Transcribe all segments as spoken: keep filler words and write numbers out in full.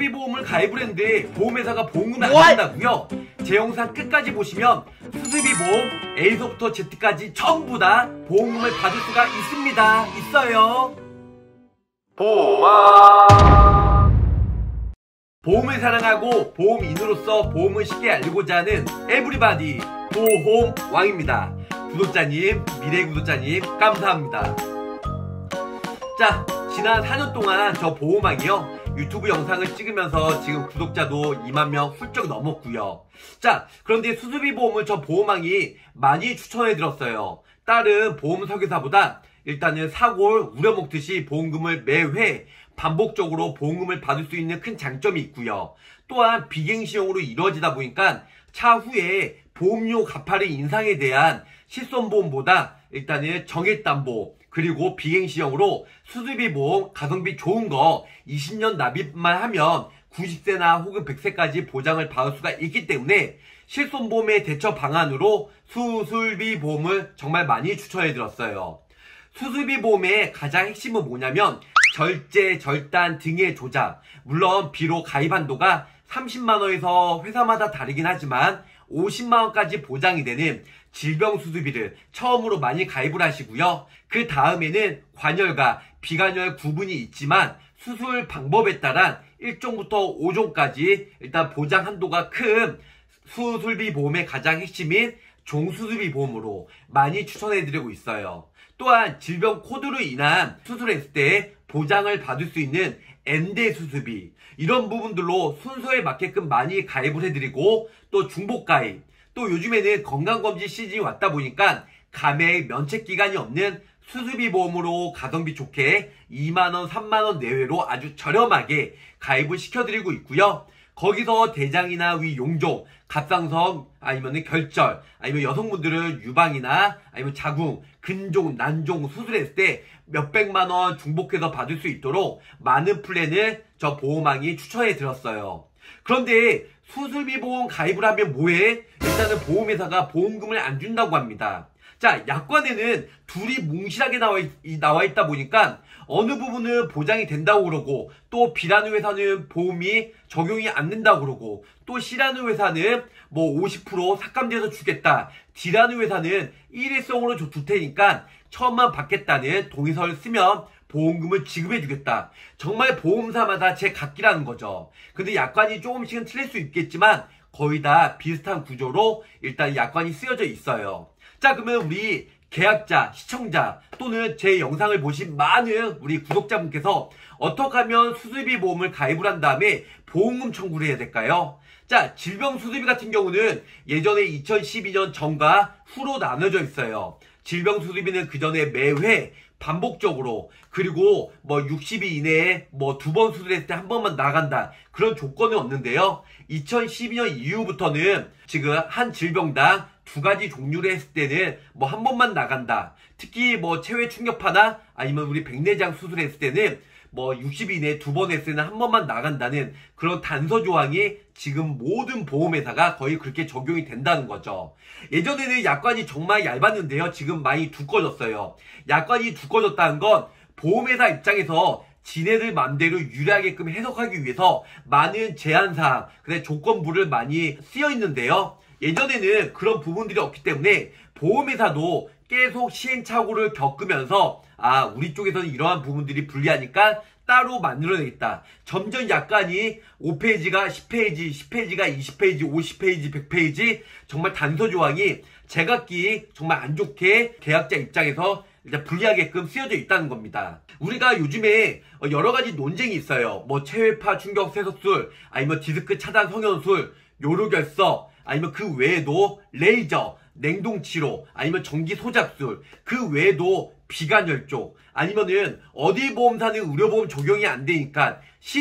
수수비보험을 가입을 했는데 보험회사가 보험금을 안 준다고요? 제 영상 끝까지 보시면 수수비보험 A서부터 Z까지 전부 다 보험금을 받을 수가 있습니다. 있어요. 보험아. 보험을 사랑하고 보험인으로서 보험을 쉽게 알고자 하는 에브리바디 보험왕입니다. 구독자님, 미래 구독자님 감사합니다. 자, 지난 사 년 동안 저 보험왕이요 유튜브 영상을 찍으면서 지금 구독자도 이만 명 훌쩍 넘었고요. 자, 그런데 수수비보험을 저 보험왕이 많이 추천해드렸어요. 다른 보험 설계사보다 일단은 사고를 우려먹듯이 보험금을 매회 반복적으로 보험금을 받을 수 있는 큰 장점이 있고요. 또한 비갱시형으로 이루어지다 보니까 차후에 보험료 가파른 인상에 대한 실손보험보다 일단은 정액담보 그리고 비갱시형으로 수수비보험 가성비 좋은 거 이십 년 납입만 하면 구십 세나 혹은 백 세까지 보장을 받을 수가 있기 때문에 실손보험의 대처 방안으로 수술비보험을 정말 많이 추천해드렸어요. 수술비보험의 가장 핵심은 뭐냐면 절제, 절단 등의 조작. 물론 비록 가입 한도가 삼십만 원에서 회사마다 다르긴 하지만 오십만 원까지 보장이 되는 질병수술비를 처음으로 많이 가입을 하시고요. 그 다음에는 관열과 비관열 구분이 있지만 수술 방법에 따라 일 종부터 오 종까지 일단 보장 한도가 큰 수술비 보험의 가장 핵심인 종수술비 보험으로 많이 추천해드리고 있어요. 또한 질병 코드로 인한 수술했을 때 보장을 받을 수 있는 엔대 수술비 이런 부분들로 순서에 맞게끔 많이 가입을 해드리고 또 중복가입 또 요즘에는 건강검진 시즌이 왔다 보니까 감액 면책기간이 없는 수술비 보험으로 가성비 좋게 이만 원, 삼만 원 내외로 아주 저렴하게 가입을 시켜드리고 있고요. 거기서 대장이나 위 용종, 갑상선, 아니면 결절, 아니면 여성분들은 유방이나 아니면 자궁, 근종, 난종 수술했을 때 몇백만 원 중복해서 받을 수 있도록 많은 플랜을 저 보험왕이 추천해 드렸어요. 그런데 수술비 보험 가입을 하면 뭐해? 일단은 보험회사가 보험금을 안 준다고 합니다. 자, 약관에는 둘이 뭉실하게 나와, 있, 나와 있다 보니까 어느 부분은 보장이 된다고 그러고 또 B라는 회사는 보험이 적용이 안 된다고 그러고 또 C라는 회사는 뭐 오십 퍼센트 삭감돼서 주겠다. D라는 회사는 일회성으로 줄 테니까 처음만 받겠다는 동의서를 쓰면 보험금을 지급해 주겠다. 정말 보험사마다 제 각기라는 거죠. 근데 약관이 조금씩은 틀릴 수 있겠지만 거의 다 비슷한 구조로 일단 약관이 쓰여져 있어요. 자, 그러면 우리 계약자, 시청자 또는 제 영상을 보신 많은 우리 구독자분께서 어떻게 하면 수술비 보험을 가입을 한 다음에 보험금 청구를 해야 될까요? 자, 질병수술비 같은 경우는 예전에 이천십이 년 전과 후로 나눠져 있어요. 질병수술비는 그 전에 매회 반복적으로 그리고 뭐 육십 일 이내에 뭐 두 번 수술했을 때 한 번만 나간다 그런 조건은 없는데요. 이천십이 년 이후부터는 지금 한 질병당 두 가지 종류를 했을 때는 뭐 한 번만 나간다. 특히 뭐 체외 충격파나 아니면 우리 백내장 수술했을 때는 뭐 육십 일 이내에 두 번 했을 때는 한 번만 나간다는 그런 단서 조항이 지금 모든 보험회사가 거의 그렇게 적용이 된다는 거죠. 예전에는 약관이 정말 얇았는데요. 지금 많이 두꺼워졌어요. 약관이 두꺼워졌다는 건 보험회사 입장에서 지네들 맘대로 유리하게끔 해석하기 위해서 많은 제한사항, 그래 조건부를 많이 쓰여 있는데요. 예전에는 그런 부분들이 없기 때문에 보험회사도 계속 시행착오를 겪으면서 아, 우리 쪽에서는 이러한 부분들이 불리하니까 따로 만들어내겠다. 점점 약관이 오 페이지가 십 페이지, 십 페이지가 이십 페이지, 오십 페이지, 백 페이지 정말 단서 조항이 제각기 정말 안 좋게 계약자 입장에서 일단 불리하게끔 쓰여져 있다는 겁니다. 우리가 요즘에 여러 가지 논쟁이 있어요. 뭐 체외파 충격 세석술, 아니면 디스크 차단 성형술, 요로결석, 아니면 그 외에도 레이저, 냉동치료, 아니면 전기 소잡술, 그 외에도 비관열 쪽, 아니면은 어디 보험사는 의료보험 적용이 안 되니까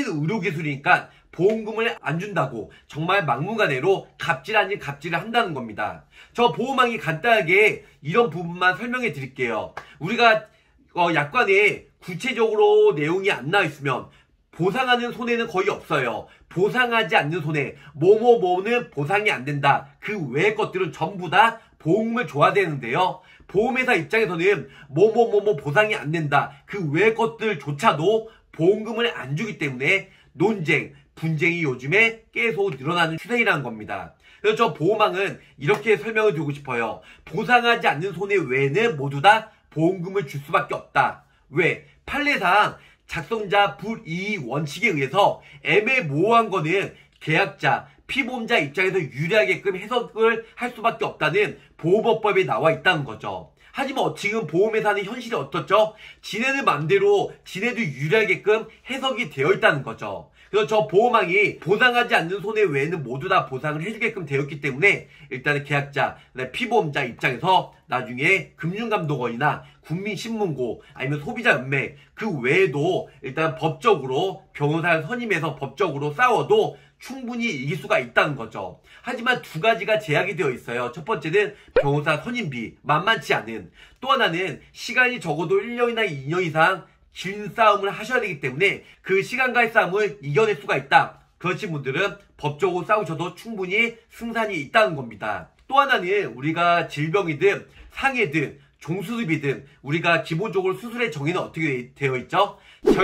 신의료기술이니까 보험금을 안 준다고 정말 막무가내로 갑질 아닌 갑질을 한다는 겁니다. 저 보험왕이 간단하게 이런 부분만 설명해 드릴게요. 우리가 어, 약관에 구체적으로 내용이 안 나와 있으면 보상하는 손해는 거의 없어요. 보상하지 않는 손해, 뭐뭐뭐는 보상이 안 된다. 그 외의 것들은 전부 다 보험금을 줘야 되는데요. 보험회사 입장에서는 뭐뭐뭐뭐 보상이 안 된다. 그 외의 것들조차도 보험금을 안 주기 때문에 논쟁, 분쟁이 요즘에 계속 늘어나는 추세이라는 겁니다. 그래서 저 보험왕은 이렇게 설명을 드리고 싶어요. 보상하지 않는 손해외에는 모두 다 보험금을 줄 수밖에 없다. 왜? 판례상 작성자 불이익 원칙에 의해서 애매모호한 거는 계약자, 피보험자 입장에서 유리하게끔 해석을 할 수밖에 없다는 보험업법에 나와 있다는 거죠. 하지만 지금 보험회사는 현실이 어떻죠? 지네들 맘대로 지네들 유리하게끔 해석이 되어 있다는 거죠. 그래서 저 보험왕이 보상하지 않는 손해외에는 모두 다 보상을 해주게끔 되었기 때문에 일단은 계약자, 피보험자 입장에서 나중에 금융감독원이나 국민신문고 아니면 소비자연맹 그 외에도 일단 법적으로 변호사 선임해서 법적으로 싸워도 충분히 이길 수가 있다는 거죠. 하지만 두 가지가 제약이 되어 있어요. 첫 번째는 변호사 선임비, 만만치 않은. 또 하나는 시간이 적어도 일 년이나 이 년 이상 긴 싸움을 하셔야 되기 때문에 그 시간과의 싸움을 이겨낼 수가 있다. 그러신 분들은 법적으로 싸우셔도 충분히 승산이 있다는 겁니다. 또 하나는 우리가 질병이든 상해든 종수습이든 우리가 기본적으로 수술의 정의는 어떻게 되어 있죠?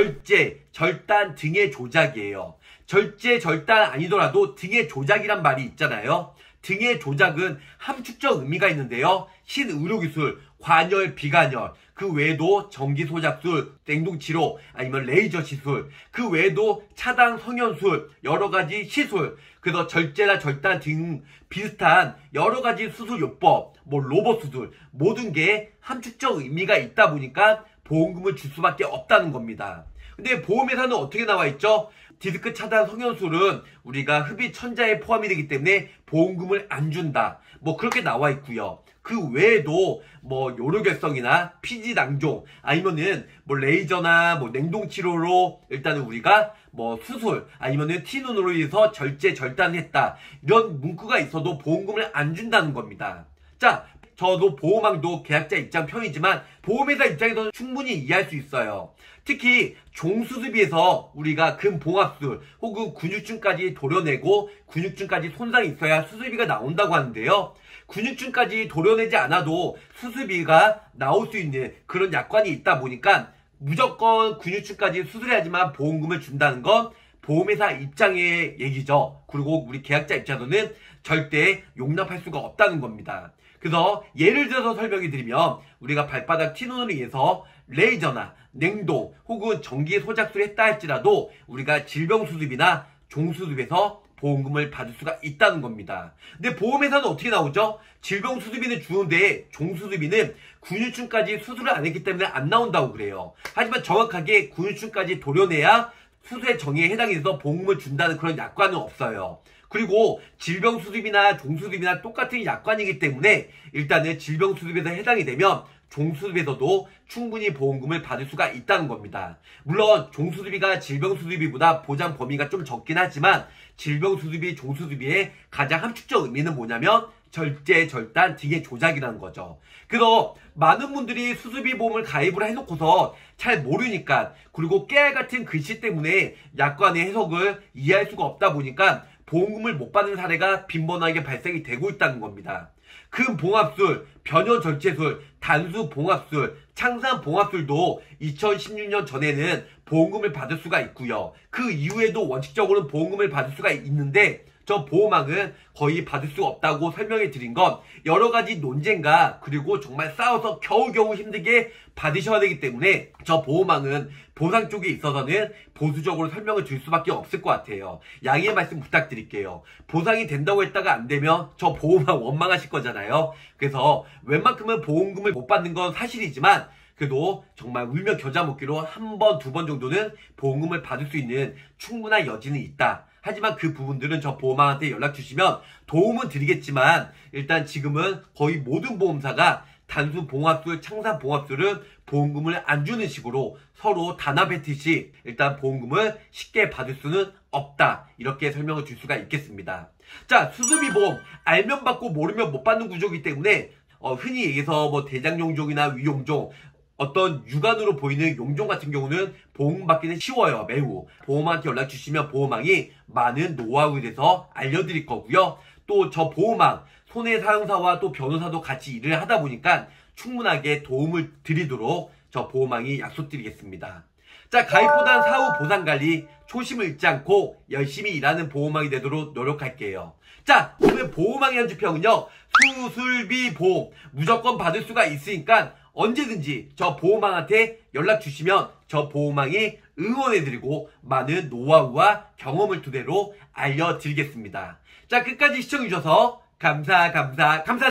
절제, 절단 등의 조작이에요. 절제, 절단 아니더라도 등의 조작이란 말이 있잖아요. 등의 조작은 함축적 의미가 있는데요. 신의료기술, 관열, 비관열, 그 외에도 전기소작술, 냉동치료, 아니면 레이저 시술, 그 외에도 차단 성형술, 여러가지 시술, 그래서 절제나 절단 등 비슷한 여러가지 수술요법, 뭐 로봇 수술, 모든 게 함축적 의미가 있다 보니까 보험금을 줄 수밖에 없다는 겁니다. 근데 보험회사는 어떻게 나와 있죠? 디스크 차단 성형술은 우리가 흡입 천자에 포함이 되기 때문에 보험금을 안 준다. 뭐 그렇게 나와 있고요. 그 외에도 뭐 요로결석이나 피지 낭종 아니면은 뭐 레이저나 뭐 냉동치료로 일단은 우리가 뭐 수술 아니면은 티눈으로 인해서 절제 절단했다. 이런 문구가 있어도 보험금을 안 준다는 겁니다. 자, 저도 보험왕도 계약자 입장 편이지만 보험회사 입장에서는 충분히 이해할 수 있어요. 특히 종수습에서 우리가 근봉합술 혹은 근육증까지 도려내고 근육증까지 손상이 있어야 수술비가 나온다고 하는데요. 근육증까지 도려내지 않아도 수술비가 나올 수 있는 그런 약관이 있다 보니까 무조건 근육증까지 수술해야지만 보험금을 준다는 건 보험회사 입장의 얘기죠. 그리고 우리 계약자 입장에서는 절대 용납할 수가 없다는 겁니다. 그래서 예를 들어서 설명해 드리면 우리가 발바닥 티눈으로 인해서 레이저나 냉동 혹은 전기 소작술을 했다 할지라도 우리가 질병수습이나 종수습에서 보험금을 받을 수가 있다는 겁니다. 근데 보험회사는 어떻게 나오죠? 질병수습비는 주는데 종수습비는 근육증까지 수술을 안 했기 때문에 안 나온다고 그래요. 하지만 정확하게 근육증까지 도려내야 수술의 정의에 해당해서 보험금을 준다는 그런 약관은 없어요. 그리고 질병수습이나 종수습이나 똑같은 약관이기 때문에 일단은 질병수습에서 해당이 되면 종수습에서도 충분히 보험금을 받을 수가 있다는 겁니다. 물론 종수습비가 질병수습비보다 보장 범위가 좀 적긴 하지만 질병수습비, 종수습비의 가장 함축적 의미는 뭐냐면 절제, 절단 등의 조작이라는 거죠. 그래서 많은 분들이 수술비 보험을 가입을 해놓고서 잘 모르니까 그리고 깨알 같은 글씨 때문에 약관의 해석을 이해할 수가 없다 보니까 보험금을 못 받는 사례가 빈번하게 발생이 되고 있다는 겁니다. 근봉합술, 변효절제술, 단수봉합술, 창산봉합술도 이천십육 년 전에는 보험금을 받을 수가 있고요. 그 이후에도 원칙적으로는 보험금을 받을 수가 있는데 저 보험왕은 거의 받을 수 없다고 설명해 드린 건 여러 가지 논쟁과 그리고 정말 싸워서 겨우겨우 힘들게 받으셔야 되기 때문에 저 보험왕은 보상 쪽에 있어서는 보수적으로 설명을 줄 수밖에 없을 것 같아요. 양해의 말씀 부탁드릴게요. 보상이 된다고 했다가 안 되면 저 보험왕 원망하실 거잖아요. 그래서 웬만큼은 보험금을 못 받는 건 사실이지만 그래도 정말 울며 겨자 먹기로 한 번, 두 번 정도는 보험금을 받을 수 있는 충분한 여지는 있다. 하지만 그 부분들은 저 보험왕한테 연락 주시면 도움은 드리겠지만 일단 지금은 거의 모든 보험사가 단수 봉합술, 창산 봉합술은 보험금을 안 주는 식으로 서로 단합했듯이 일단 보험금을 쉽게 받을 수는 없다. 이렇게 설명을 줄 수가 있겠습니다. 자, 수술비 보험 알면 받고 모르면 못 받는 구조이기 때문에 어, 흔히 얘기해서 뭐 대장용종이나 위용종 어떤 육안으로 보이는 용종 같은 경우는 보험 받기는 쉬워요. 매우. 보험왕한테 연락 주시면 보험왕이 많은 노하우에 대해서 알려드릴 거고요. 또 저 보험왕, 손해사용사와 또 변호사도 같이 일을 하다 보니까 충분하게 도움을 드리도록 저 보험왕이 약속드리겠습니다. 자, 가입보단 사후 보상관리, 초심을 잃지 않고 열심히 일하는 보험왕이 되도록 노력할게요. 자, 오늘 보험왕의 한 주평은요, 수술비 보험 무조건 받을 수가 있으니까 언제든지 저 보험왕한테 연락 주시면 저 보험왕이 응원해드리고 많은 노하우와 경험을 토대로 알려드리겠습니다. 자, 끝까지 시청해주셔서 감사, 감사, 감사.